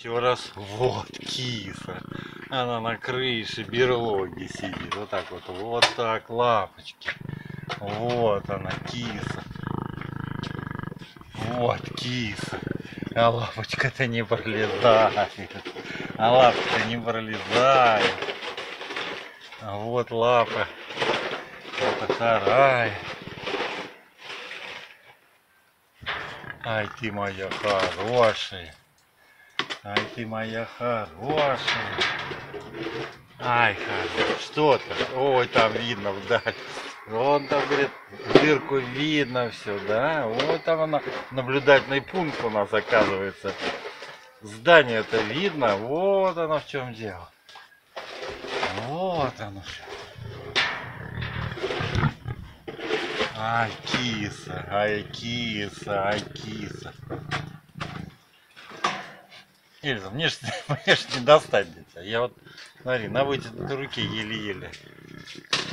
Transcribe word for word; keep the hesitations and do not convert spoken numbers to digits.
Еще раз, вот киса, она на крыше берлоги сидит, вот так вот, вот так, лапочки, вот она киса, вот киса, а лапочка-то не пролезает, а лапочка не пролезает, а вот лапа, это вторая, ай ты моя хорошая. Ай ты моя хорошая. Ай, хорошая. Что то? Ой, там видно вдаль. Вон там, говорит, дырку видно все, да? Вот там она, наблюдательный пункт у нас оказывается. Здание-то видно. Вот оно в чем дело. Вот оно что. Ай, киса, ай, киса, ай, киса. Эльза, мне ж, мне ж не достать для тебя. Я вот, смотри, на вытянутой руке еле-еле.